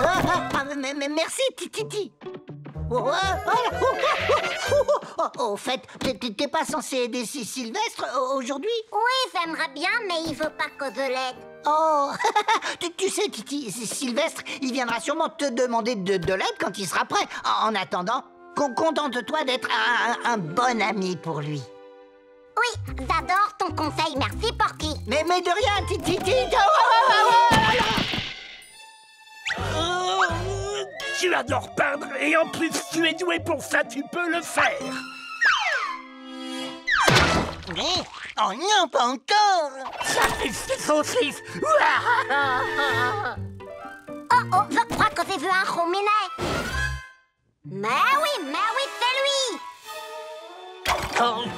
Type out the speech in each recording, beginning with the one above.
Merci, Titi. Au fait, t'es pas censé aider Sylvestre aujourd'hui? Oui, j'aimerais bien, mais il veut pas que je l'aide. Oh, tu sais, Titi, Sylvestre, il viendra sûrement te demander de l'aide quand il sera prêt. En attendant, contente-toi d'être un bon ami pour lui. Oui, j'adore ton conseil, merci Porky. Mais de rien, Titi. Tu adores peindre et en plus tu es doué pour ça, tu peux le faire. Oh non, pas encore. Ça fait 6 saucisses. Oh, je crois que j'ai vu un rominet. Mais oui, c'est lui.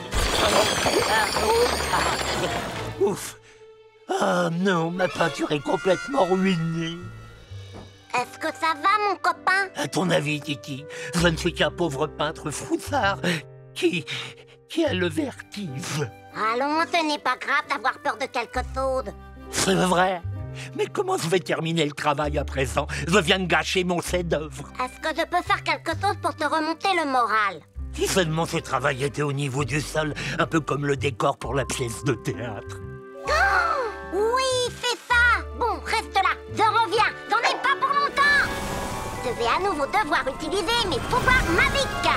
Ouf. Oh non, ma peinture est complètement ruinée. Est-ce que ça va, mon copain? À ton avis, Titi, je ne suis qu'un pauvre peintre froussard qui a le vertige. Allons, ce n'est pas grave d'avoir peur de quelque chose. C'est vrai. Mais comment je vais terminer le travail à présent? Je viens de gâcher mon chef-d'œuvre. Est-ce que je peux faire quelque chose pour te remonter le moral? Si seulement ce travail était au niveau du sol, un peu comme le décor pour la pièce de théâtre. Oh, oui, fais ça. Bon, reste là, je reviens, j'en ai pas pour longtemps. Je vais à nouveau devoir utiliser mes pouvoirs magiques.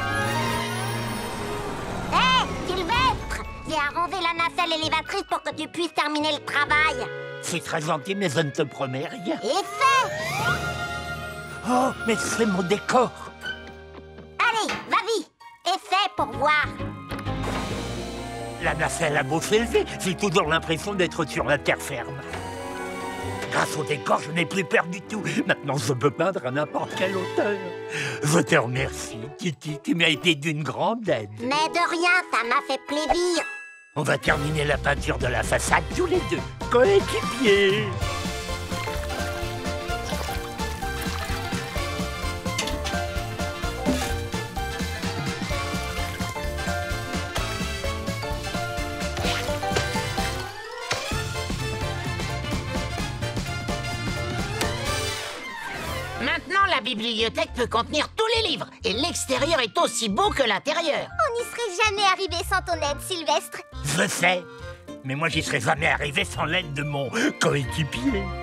Hé, Sylvestre, j'ai arrangé la nacelle élévatrice pour que tu puisses terminer le travail. C'est très gentil, mais je ne te promets rien. Et fais. Oh, mais c'est mon décor. Allez, vas-y, essaie pour voir. La nacelle a beau s'élever, j'ai toujours l'impression d'être sur la terre ferme. Grâce au décor, je n'ai plus peur du tout. Maintenant, je peux peindre à n'importe quelle hauteur. Je te remercie, Titi. Tu m'as été d'une grande aide. Mais de rien, ça m'a fait plaisir. On va terminer la peinture de la façade tous les deux, coéquipiers. Maintenant, la bibliothèque peut contenir tous les livres. Et l'extérieur est aussi beau que l'intérieur. On n'y serait jamais arrivé sans ton aide, Sylvestre. Je sais, mais moi j'y serais jamais arrivé sans l'aide de mon coéquipier.